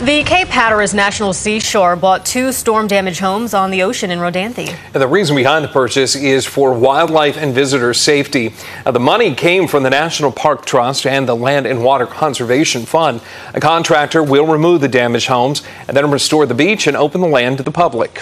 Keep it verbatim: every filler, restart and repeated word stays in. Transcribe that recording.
The Cape Hatteras National Seashore bought two storm-damaged homes on the ocean in Rodanthe. And the reason behind the purchase is for wildlife and visitor safety. Now, the money came from the National Park Trust and the Land and Water Conservation Fund. A contractor will remove the damaged homes and then restore the beach and open the land to the public.